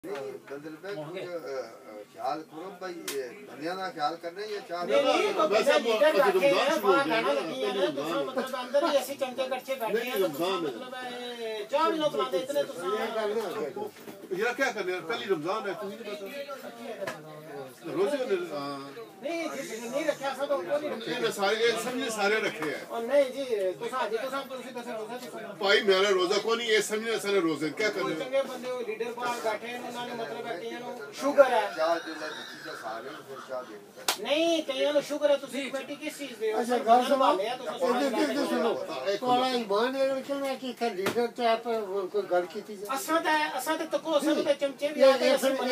ख्याल करो भाई दुनिया का ख्याल करने ये चाह वैसे मतलब अंदर ही ऐसी चमचे कच्चे बैठे हैं मतलब चाह भी लोग बनाते इतने तो ये क्या करने पहली रमजान है तुम्हें नहीं पता रोजे नहीं जी नहीं रखा सब को नहीं रखे सारे समझे सारे रखे हैं और नहीं जी तो साजी तो सब तुसी दस रोजा भाई मेरा रोजा को नहीं ये समझने सारे रोजे क्या करने चंगे बंदे हो लीडर बाहर बैठे हैं उन्होंने मतलब कईयां नु शुगर है चाह जो सारे फिर चाह दे नहीं कईयां नु शुगर है तुसी कमेटी किस चीज दे हो अच्छा गल सुनो सुनो कोला ईमान है कि मैं कि लीडर चाह पर कोई गल कीती असा ते तको असा ते चमचे भी आ गए असि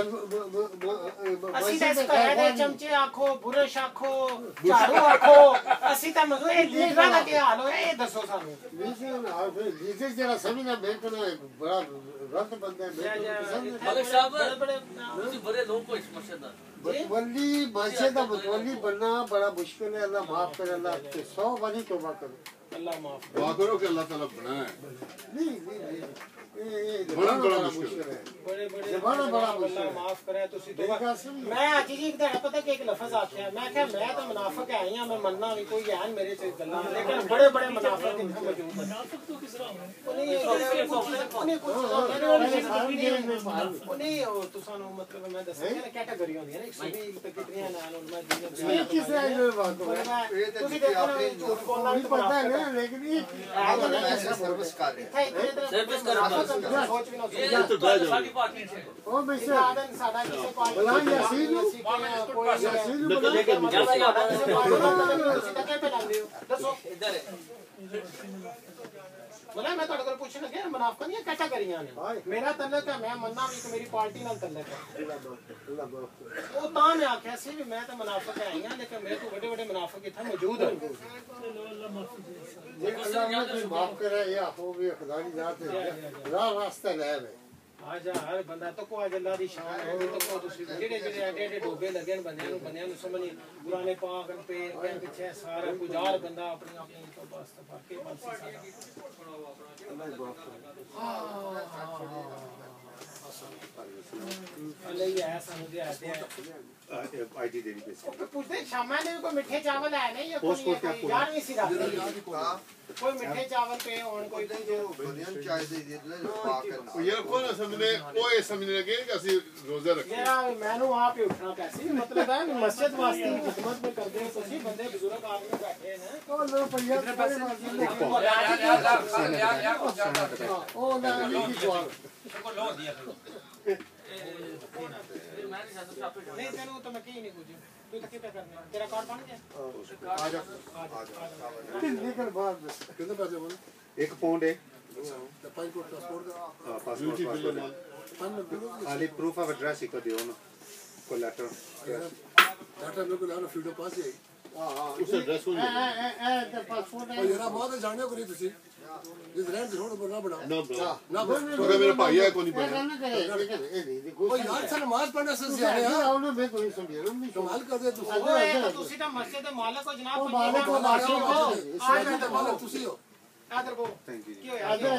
ते कहदे चमचे आखो बुरश आखो झाड़ू आखो असि ते मजो ए लीडर दा क्या हाल है ये दसो सानू लीडर जरा समझना मैं तो बड़ा गलत बंदा है मलिक साहब तुसी बड़े लोग को इस मसले दा वली माशे दा वली बनना बड़ा मुश्किल है अल्लाह माफ करे अल्लाह 100 बारी तौबा करो अल्लाह माफ दुआ करो कि अल्लाह ताला बनाए नहीं बड़ा मुश्किल है बड़ा अल्लाह माफ करे तुसी तो मैं आज जी एक दिन पता कि एक लफ्ज आखिया मैं क्या मैं तो मुनाफिक है या मैं मनना नहीं कोई है मेरे से गल्ला लेकिन बड़े बड़े मुनाफिक इधर मौजूद हैं मुनाफिक तो किस तरह उन्हें तो सानू मतलब मैं दसया ना कैटेगरी होंदी है ना 120 तक कितनी नाल उनमें दिन किस बात हो तुसी देखो ना झूठ बोलना भी पता है ना लेकिन ये सर्विस कर रहे हैं सर्विस कर रहा सोच भी ना ये तो साडी पार्टी से ओ मैं से आदन साडा किसे पार्टी बुला यासीन कोई यासीन तुसी तक पे डाल दियो दसो इधर बोला मैं ਤੁਹਾਡੇ ਕੋਲ ਪੁੱਛਣ ਲੱਗਿਆ ਮੁਨਾਫਿਕਾਂ ਦੀਆਂ ਕੈਟਾਗਰੀਆਂ ਨੇ ਮੇਰਾ ਤਲਕ ਹੈ ਮੈਂ ਮੰਨਣਾ ਵੀ ਕਿ ਮੇਰੀ ਪਾਰਟੀ ਨਾਲ ਤਲਕ ਹੈ ਉਹ ਤਾਂ ਮੈਂ ਆਖਿਆ ਸੀ ਵੀ ਮੈਂ ਤਾਂ ਮੁਨਾਫਿਕ ਹੈ ਹੀ ਹਾਂ ਲੇਕਿਨ ਮੇਰੇ ਤੋਂ ਵੱਡੇ ਵੱਡੇ ਮੁਨਾਫਿਕ ਇੱਥੇ ਮੌਜੂਦ ਹਨ ये अल्लाह ने माफ करे या हो भी खुदा की जात है राह रास्ता ले आवे आजा हर बंदा तो को आज अल्लाह दी शान है तो को ਤੁਸੀਂ ਜਿਹੜੇ ਜਿਹੜੇ ਐਡੇ ਡੋਬੇ ਲੱਗੇ ਨੇ ਬੰਦਿਆਂ ਨੂੰ ਸਮਝ ਨਹੀਂ ਪੁਰਾਣੇ ਪਾਕ पे पीछे सारा गुजार बंदा अपनी अपनी तो बस बाकी बस अल्लाह ही है सानू दे आते हैं आईटी देनी पे पूछते शामा ने कोई मिठे चावल है नहीं या कोई यार नहीं सी रख कोई मिठे चावल पे और कोई जो दुनिया चाय दे दे पाक करना यार कौन समझने कोई समझने लगे कि असि रोजा रखे यार मैनू आप ही उठना कैसी मतलब है मस्जिद वास्ते खिदमत में कर दे तो सी बंदे बुजुर्ग आदमी बैठे हैं तो लो भैया ओ ना नहीं जवाब इसको लो दिया नहीं तेनू तो मैं कहीं नहीं पूछू तू तक क्या करना तेरा कार्ड बन गया आ जा निकल बाहर बस कितने पैसे बोल एक पाउंड है पासपोर्ट पासपोर्ट खाली प्रूफ ऑफ एड्रेस ही को दियो ना कोई लेटर डाटा मेरे को लाना फ्रीडम पास है हां उस एड्रेस को ए पासपोर्ट है यार बहुत जाने को नहीं तुसी जिस रैंड रोड पर ना बढ़ाओ ना तो मेरा भाई है कोई नहीं बना ना करे ओ यार सर नमाज पढ़ने से ज्यादा है उन्होंने मैं कोई समझे ना कमाल कर दे तुसी तुसी तो मस्जिद के मालिक को जनाब मालिक को आज तो मालिक तुसी हो आदर को थैंक यू क्यों आदर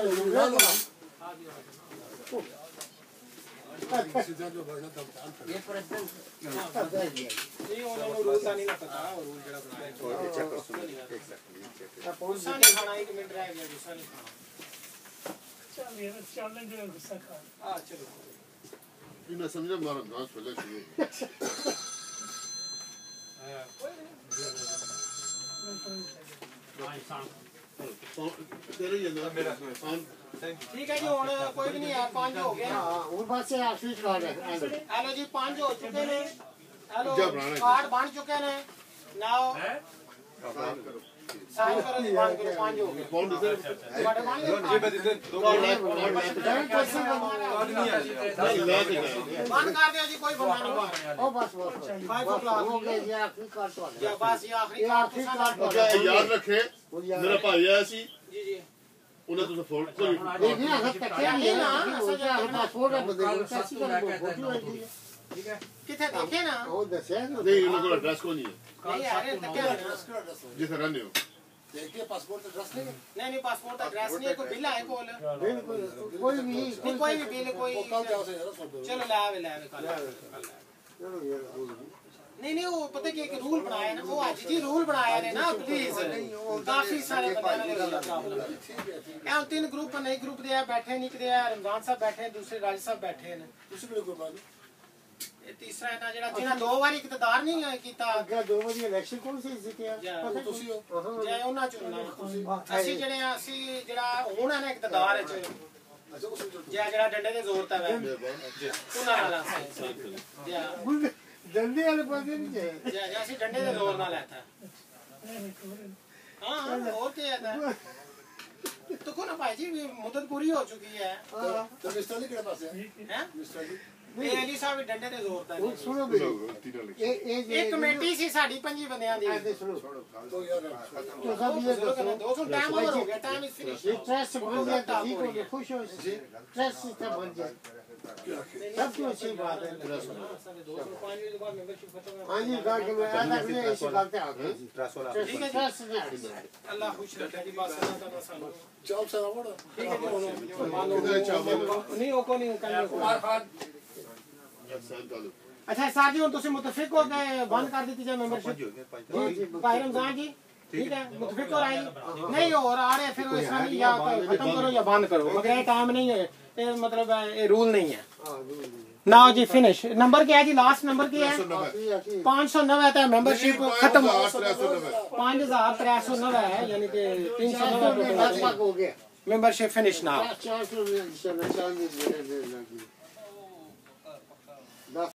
ये प्रेसिडेंट ये उन्होंने रूल का नहीं ना पता रूल जड़ा बनाया और चेक कर सुनो एग्जैक्टली गुस्सा नहीं खाना 1 मिनट रह गया गुस्सा नहीं खाना चल ये चैलेंज है गुस्सा खा हां चलो इन्हें समझे मारा गांस पहले शुरू तेरे ये ना मेरा ठीक है जी हुन कोई भी नहीं है 5 हो गए हां और पास से आखिरी कार्ड है हेलो जी 5 हो चुके ने हेलो जब राणा कार्ड बन चुके ने नाउ साइन करो जी बन करो 5 हो गए कौन इधर बड़े बन गए ये बस इधर दो बंद कर दिया जी कोई बंदा नहीं बाहर ओ बस 5 o'clock हो गए ये आखिरी कार्ड वाला या बस ये आखिरी कार्ड क्या याद रखे मेरा भाई आया सी जी जी उन्हें तो फोन कोई नहीं हद तक क्या नहीं ना सोचा हमारा फोन बदल कैसी कर फोटो है ठीक है किथे देखे ना वो दसे नहीं इनको एड्रेस को नहीं है नहीं यार क्या जिसे रहने हो देखिए पासपोर्ट एड्रेस नहीं नहीं पासपोर्ट एड्रेस नहीं कोई बिल है कोल बिल्कुल कोई भी बिल कोई कल जाओ से यार सब चलो ले आवे कल चलो यार नहीं वो पता कि एक रूल बनाया ना वो आज जी रूल बनाया ने ना प्लीज काफी सारे बंदे ने प्रॉब्लम है 3 ग्रुप नए ग्रुप दे बैठे नहीं दे रमजान साहब बैठे दूसरे राज साहब बैठे ने दूसरे को ग्रुप ये तीसरा है ना जेड़ा जिन्हें 2 बार इकतदार नहीं कीता अगर 2 बार इलेक्शन कौन सी जितया पता ਤੁਸੀਂ ਹੋ ਜੇ ਉਹਨਾਂ ਚੁਣਨਾ ਅਸੀਂ ਜਿਹੜਾ ਹੁਣ ਹੈ ਨਾ ਇਕਤਦਾਰ ਚ ਜਿਹੜਾ ਡੰਡੇ ਦੇ ਜ਼ੋਰ ਤੇ ਵੈ ਉਹਨਾਂ ਨਾਲ डंडे वाले बंदे नहीं है ਅਸੀਂ ਡੰਡੇ ਦੇ ਜ਼ੋਰ ਨਾਲ ਲੈਤਾ हाँ और क्या है तो कौन भाई जी मुद्दत पूरी हो चुकी है तो मिस्टर जी के पास है हैं मिस्टर जी ਇਹ ਅਲੀ ਸਾਹਿਬ ਵੀ ਡੰਡੇ ਤੇ ਜ਼ੋਰ ਤਾ सुनो मेरी ਇਹ ਕਮੇਟੀ ਸੀ ਸਾਡੀ 5 ਬੰਦਿਆਂ ਦੀ सुनो तो यार तो सब ये दसो दोस्तों टाइम ओवर हो गया टाइम इज फिनिश ये ट्रस्ट बन गया तो ठीक हो गया खुश हो ट्रस्ट सिस्टम बन जाए सबसे अच्छी बात है हाँ जी गा के मैं आधा के इसी बात पे आ गए ठीक है ट्रस्ट ने अल्लाह खुश रखे जी बात सुना था सानू जॉब से आवड़ा ठीक है नहीं वो को नहीं कर कुमार खान अच्छा सर जी तुम मुतफिक हो गए बंद कर दी जाए मेंबरशिप जी भाई रमजान जी ठीक है मुतफिक हो रही नहीं और आ रहे फिर इस तरह या खत्म करो या बंद करो मगर ये टाइम नहीं है ये मतलब ये रूल नहीं है ना जी फिनिश नंबर क्या है जी लास्ट नंबर क्या है 509 है मेंबरशिप खत्म 5309 है यानी कि 309 हो गया मेंबरशिप फिनिश नाउ 400 इंशाल्लाह 4 दिन